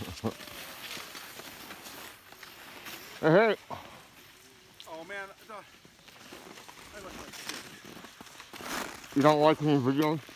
Hey. Oh man, I look like shit. You don't like me videos?